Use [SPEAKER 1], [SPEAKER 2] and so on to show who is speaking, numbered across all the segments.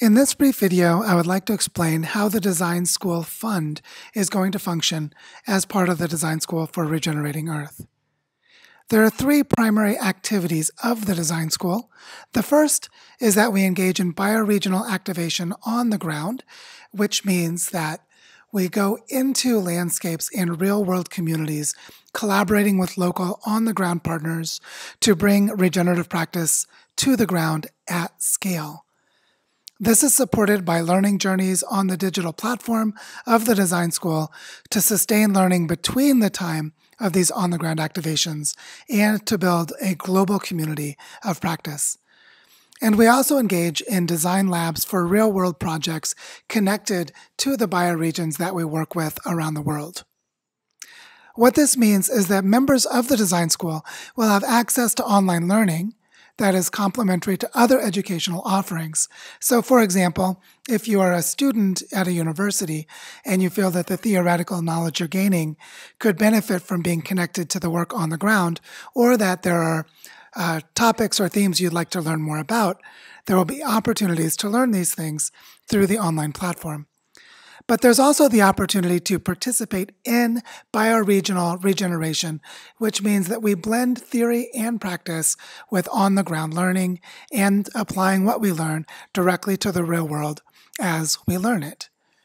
[SPEAKER 1] In this brief video, I would like to explain how the Design School Fund is going to function as part of the Design School for Regenerating Earth. There are three primary activities of the Design School. The first is that we engage in bioregional activation on the ground, which means that we go into landscapes in real-world communities, collaborating with local on-the-ground partners to bring regenerative practice to the ground at scale. This is supported by learning journeys on the digital platform of the Design School to sustain learning between the time of these on-the-ground activations and to build a global community of practice. And we also engage in design labs for real-world projects connected to the bioregions that we work with around the world. What this means is that members of the Design School will have access to online learning that is complementary to other educational offerings. So, for example, if you are a student at a university and you feel that the theoretical knowledge you're gaining could benefit from being connected to the work on the ground, or that there are topics or themes you'd like to learn more about, there will be opportunities to learn these things through the online platform. But there's also the opportunity to participate in bioregional regeneration, which means that we blend theory and practice with on-the-ground learning and applying what we learn directly to the real world as we learn it.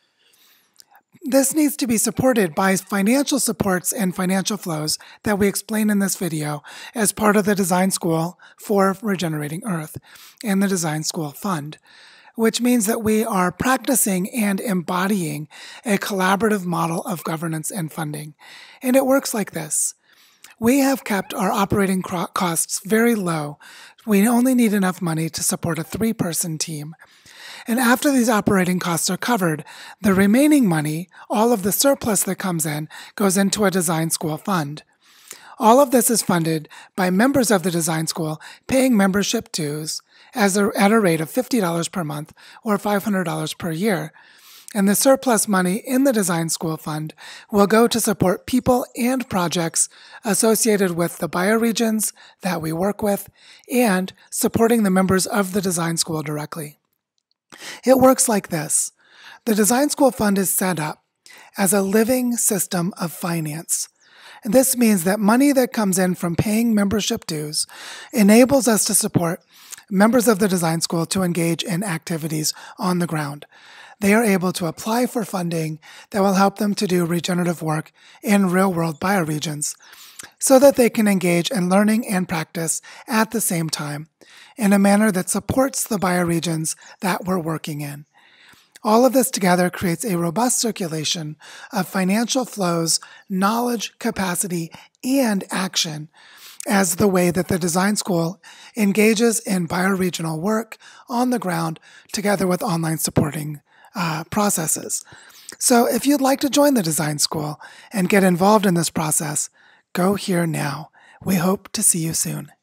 [SPEAKER 1] This needs to be supported by financial supports and financial flows that we explain in this video as part of the Design School for Regenerating Earth and the Design School Fund, which means that we are practicing and embodying a collaborative model of governance and funding. And it works like this. We have kept our operating costs very low. We only need enough money to support a 3-person team. And after these operating costs are covered, the remaining money, all of the surplus that comes in, goes into a Design School fund. All of this is funded by members of the Design School paying membership dues at a rate of $50 per month or $500 per year. And the surplus money in the Design School Fund will go to support people and projects associated with the bioregions that we work with and supporting the members of the Design School directly. It works like this. The Design School Fund is set up as a living system of finance. And this means that money that comes in from paying membership dues enables us to support members of the Design School to engage in activities on the ground. They are able to apply for funding that will help them to do regenerative work in real-world bioregions so that they can engage in learning and practice at the same time in a manner that supports the bioregions that we're working in. All of this together creates a robust circulation of financial flows, knowledge, capacity, and action as the way that the Design School engages in bioregional work on the ground together with online supporting processes. So if you'd like to join the Design School and get involved in this process, go here now. We hope to see you soon.